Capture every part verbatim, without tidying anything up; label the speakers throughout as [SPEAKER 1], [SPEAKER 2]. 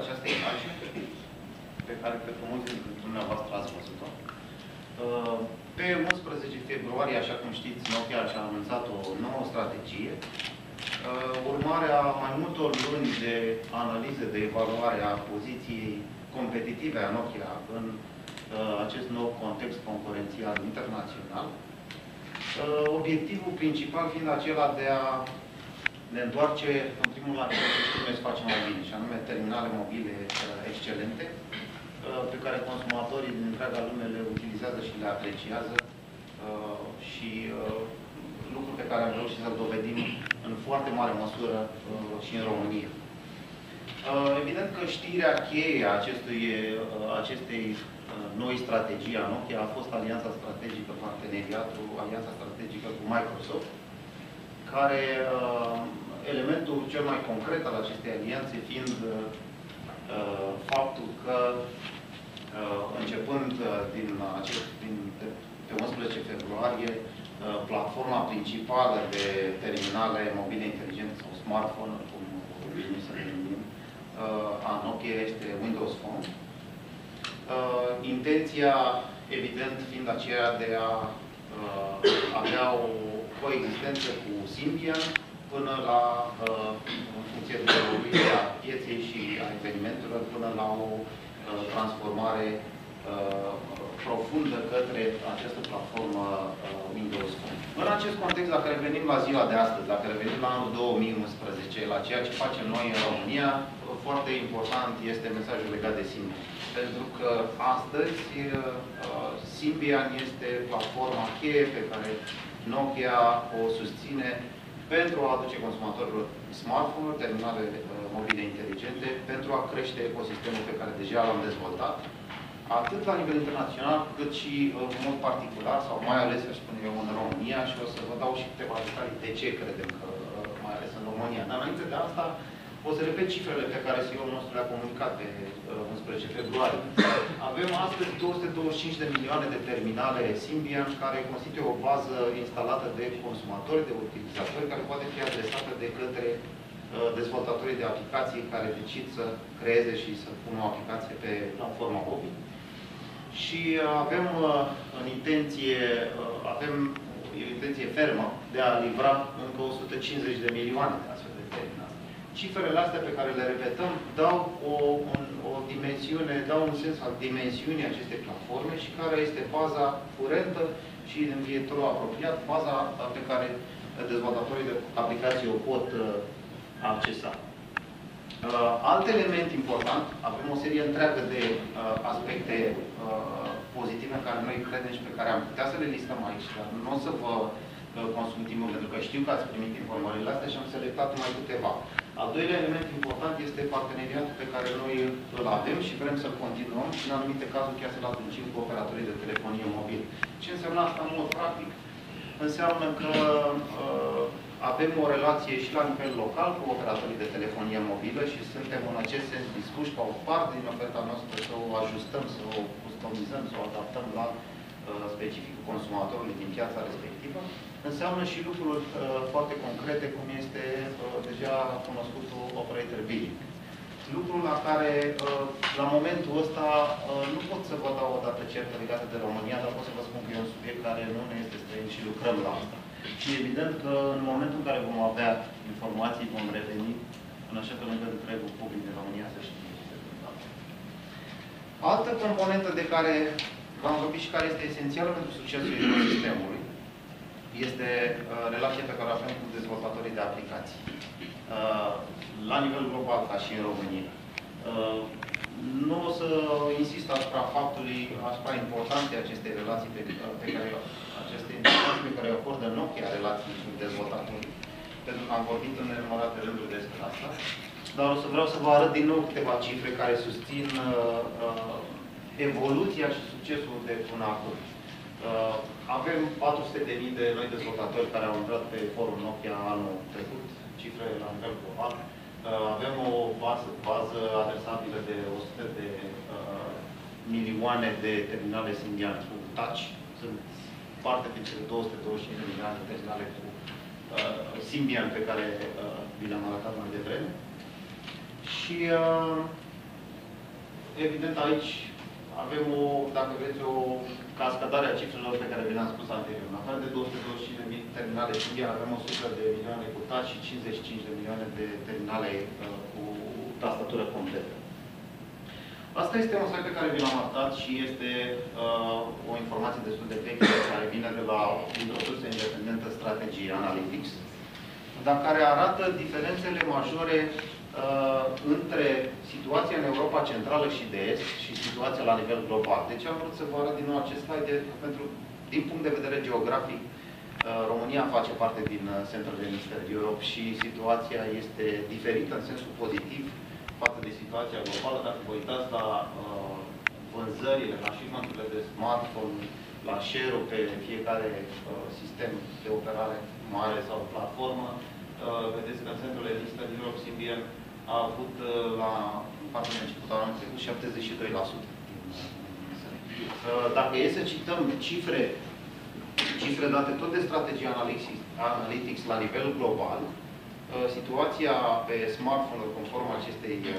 [SPEAKER 1] această imagine, pe care cred că mulți dintre dumneavoastră ați văzut-o. Pe unsprezece februarie, așa cum știți, Nokia și-a anunțat o nouă strategie, urmarea mai multor luni de analize, de evaluare a poziției competitive a Nokia în acest nou context concurențial internațional. Obiectivul principal fiind acela de a ne întoarce, în primul rând, ce noi să facem mai bine, și anume terminale mobile excelente, pe care consumatorii din întreaga lume le utilizează și le apreciază și lucruri pe care am reușit să-l dovedim în foarte mare măsură și în România. Evident că știrea cheie a acestui, acestei noi strategii a Nokia a fost alianța strategică, parteneriatul, alianța strategică cu Microsoft, care elementul cel mai concret al acestei alianțe fiind faptul că începând din, acest, din pe unsprezece februarie, platforma principală de terminale mobile inteligente sau smartphone, cum obișnuim să le numim, a Nokia este Windows Phone. Intenția, evident, fiind aceea de a avea o coexistență cu Symbian până la, în funcție de evoluția pieței și a evenimentelor, până la o transformare profundă către această platformă Windows Phone. În acest context, dacă revenim la ziua de astăzi, dacă revenim la anul două mii unsprezece, la ceea ce facem noi în România, foarte important este mesajul legat de Symbian. Pentru că astăzi Symbian este platforma cheie pe care Nokia o susține pentru a aduce consumatorilor smartphone-uri, terminale mobile inteligente, pentru a crește ecosistemul pe care deja l-am dezvoltat, atât la nivel internațional, cât și în mod particular, sau mai ales, aș spune eu, în România, și o să vă dau și câteva detalii de ce credem că mai ales în România. Dar înainte de asta, o să repet cifrele pe care C E O-ul nostru le-a comunicat pe unsprezece februarie. Avem astăzi două sute douăzeci și cinci de milioane de terminale Symbian, care constituie o bază instalată de consumatori, de utilizatori, care poate fi adresată de către dezvoltatorii de aplicații care decid să creeze și să pună o aplicație pe platforma mobil. Și avem în intenție, avem o intenție fermă de a livra încă o sută cincizeci de milioane de astfel de terminale. Cifrele astea pe care le repetăm dau o, un, o dimensiune, dau un sens al dimensiunii acestei platforme și care este baza curentă și în viitorul apropiat, baza pe care dezvoltatorii de aplicații o pot accesa. Alt element important, avem o serie întreagă de aspecte pozitive în care noi credem și pe care am putea să le listăm aici, dar nu o să vă consum timpul, pentru că știu că ați primit informările astea și am selectat numai câteva. Al doilea element important este parteneriatul pe care noi îl avem și vrem să-l continuăm și în anumite cazuri chiar să-l adâncim cu operatorii de telefonie mobil. Ce înseamnă asta în mod practic? Înseamnă că uh, avem o relație și la nivel local cu operatorii de telefonie mobilă și suntem în acest sens dispuși ca o parte din oferta noastră să o ajustăm, să o customizăm, să o adaptăm la uh, specificul consumatorului din piața respectivă. Înseamnă și lucruri uh, foarte concrete, cum este uh, deja cunoscutul operator billing. Lucrul la care, uh, la momentul ăsta, uh, nu pot să vă dau o dată certă legată de România, dar pot să vă spun că e un subiect care nu ne este străin și lucrăm la asta. Și evident că în momentul în care vom avea informații, vom reveni în așa fel încât întregul public din România să știe ce se întâmplă. Altă componentă de care v-am vorbit și care este esențială pentru succesul ecosistemului este uh, relația pe care o avem cu dezvoltatorii de aplicații. Uh, la nivel global, ca și în România. Uh, nu o să insist asupra faptului, asupra importanței acestei relații pe, pe care aceste informații pe care o acordă Nokia relații cu dezvoltatorii, pentru că am vorbit în nenumărate rânduri despre asta, dar o să vreau să vă arăt din nou câteva cifre care susțin uh, uh, evoluția și succesul de până acum. Uh, avem patru sute de mii de noi dezvoltatori care au intrat pe forul Nokia anul trecut, cifre la nivel global. Uh, avem o bază, bază adresabilă de o sută de uh, milioane de terminale Symbian cu touch. Sunt parte din cele două sute douăzeci și cinci de milioane de terminale cu uh, Symbian pe care uh, vi le-am arătat mai devreme. Și uh, evident, aici avem o, dacă vreți, o cascadare a cifrelor pe care vi le-am spus anterior. În afară de două sute douăzeci și cinci de mii terminale Symbian, avem o sută de milioane cu touch și cincizeci și cinci de milioane de terminale uh, cu tastatură completă. Asta este un site pe care vi l-am arătat și este uh, o informație destul de veche care vine de la o sursă independentă, Strategy Analytics, dar care arată diferențele majore uh, între situația în Europa Centrală și de Est și situația la nivel global. Deci am vrut să vă arăt din nou acest slide, pentru, din punct de vedere geografic, uh, România face parte din uh, Central and Eastern Europe și situația este diferită în sensul pozitiv față de situația globală. Dacă vă uitați la uh, vânzările, la shipment-urile de smartphone, la share-ul pe fiecare uh, sistem de operare mare sau platformă, uh, vedeți că în Central and Eastern Europe Symbian a avut uh, la partea de început anul trecut șaptezeci și doi la sută. Uh, dacă e să cităm cifre, cifre date tot de Strategy Analytics, Analytics la nivel global, situația pe smartphone-uri, conform acestei uh,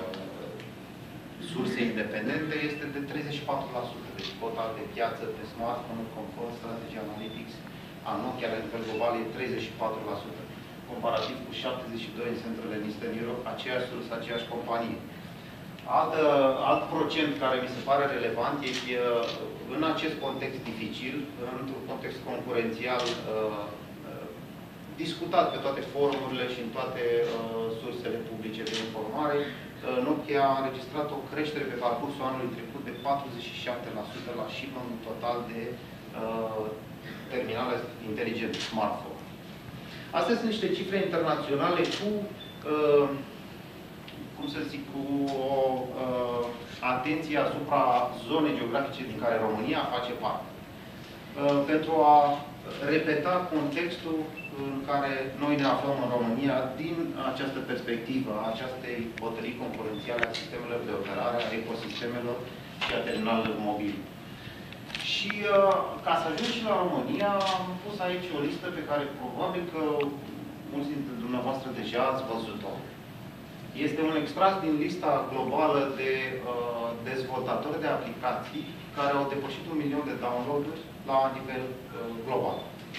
[SPEAKER 1] surse independente, este de treizeci și patru la sută. Deci cota de piață pe smartphone-uri, conform Strategy Analytics, a Nokia la nivel global e treizeci și patru la sută. Comparativ cu șaptezeci și doi la sută în Central and Eastern Europe, aceeași sursă, aceeași companie. Alt, alt procent care mi se pare relevant e că în acest context dificil, într-un context concurențial, uh, discutat pe toate forumurile și în toate uh, sursele publice de informare, uh, Nokia a înregistrat o creștere pe parcursul anului trecut de patruzeci și șapte la sută la shipment total de uh, terminale inteligente, smartphone. Astea sunt niște cifre internaționale cu, uh, cum să zic, cu o uh, atenție asupra zonei geografice din care România face parte. Uh, pentru a repeta contextul în care noi ne aflăm în România din această perspectivă, a acestei bătălii concurențiale a sistemelor de operare, a ecosistemelor și a terminalelor mobile. Și uh, ca să ajung și la România, am pus aici o listă pe care probabil că mulți dintre dumneavoastră deja ați văzut-o. Este un extras din lista globală de uh, dezvoltatori de aplicații care au depășit un milion de download-uri la nivel uh, global.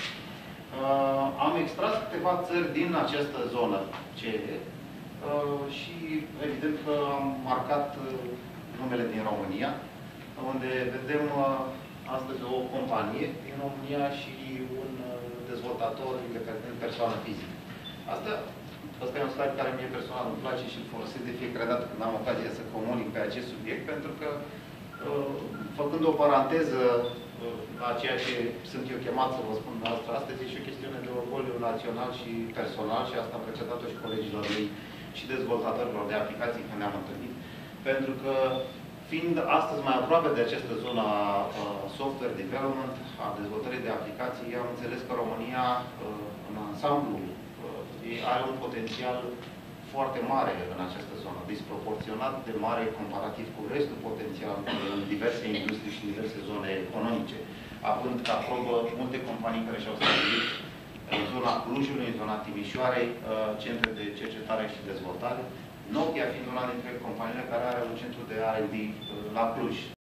[SPEAKER 1] Uh, am extras câteva țări din această zonă C E uh, și evident că am marcat uh, numele din România, unde vedem uh, astăzi o companie din România și un uh, dezvoltator independent, persoană fizică. Asta, asta e un slide care mie personal îmi place și îl folosesc de fiecare dată când am ocazia să comunic pe acest subiect, pentru că, uh, făcând o paranteză la ceea ce sunt eu chemat să vă spun dumneavoastră astăzi, e și o chestiune de orgoliu național și personal și asta am precedat-o și colegilor mei și dezvoltatorilor de aplicații când ne-am întâlnit. Pentru că, fiind astăzi mai aproape de această zonă a software development, a dezvoltării de aplicații, am înțeles că România, în ansamblu, are un potențial foarte mare în această zonă, disproporționat de mare comparativ cu restul potențial în diverse industrii și în diverse zone economice, având ca probă multe companii care și-au stabilit în zona Clujului, în zona Timișoarei, centre de cercetare și dezvoltare, Nokia fiind una dintre companiile care are un centru de R and D la Cluj,